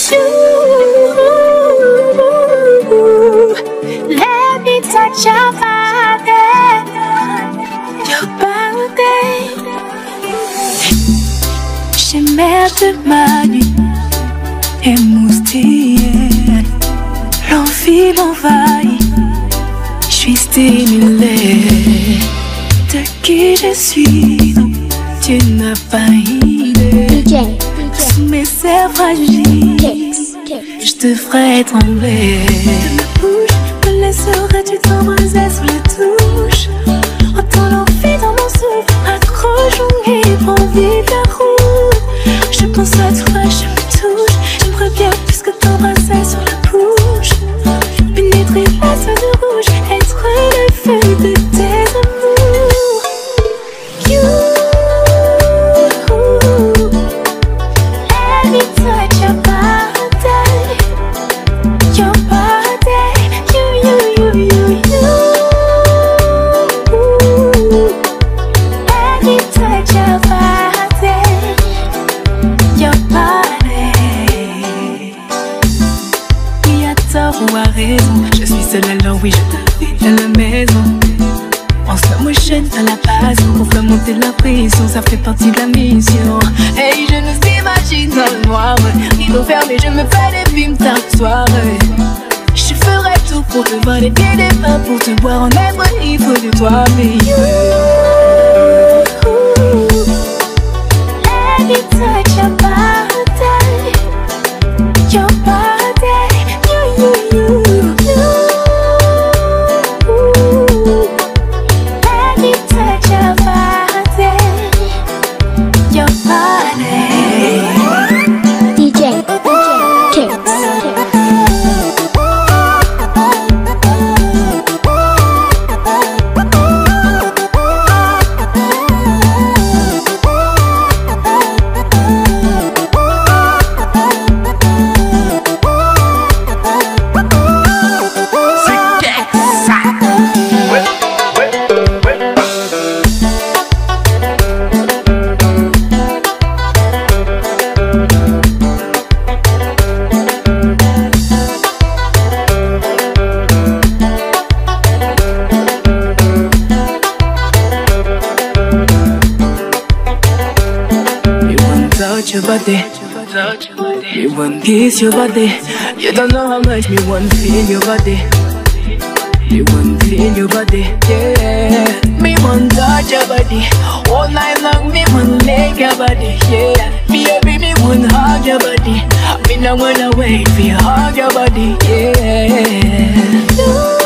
Let me touch your body, your body. J'émerde ma nuit émoustillée, l'envie m'envahit, je suis stimulée. De qui je suis, non, tu n'as pas idée. Sous mes airs fragiles, je te ferai trembler. De ma bouche, me laisserais-tu t'embrasser sous la touche? Entends l'envie dans mon souffle, accroche-moi et prends vite la route. Je pense à toi, je me touche, j'aimerais bien plus que t'embrasser sur la bouche. Pénétrer la zone rouge, être le feu de tes amours. You, let me touch your body, your body. You, let me touch your body, your body. Oui, à tort ou à raison, je suis seule alors oui, je te vis à la maison. En slow motion à la base, pour faire monter la pression, ça fait partie de la mission. Hey, je nous imagine dans le noir, rideau fermé, je me fais des films tard le soir. Je ferai tout pour te voir les pieds des mains, pour te boire en être libre de toi, mais let me touch your body, your body. You. Let me touch your body, your body. DJ Kicks. Your body, me want kiss your body. You don't know how much me want feel your body. Me want feel your body, yeah. Me want touch your body all night long. Me want lick your body, yeah. Me want hug your body. Me no wanna wait for you hug your body, yeah.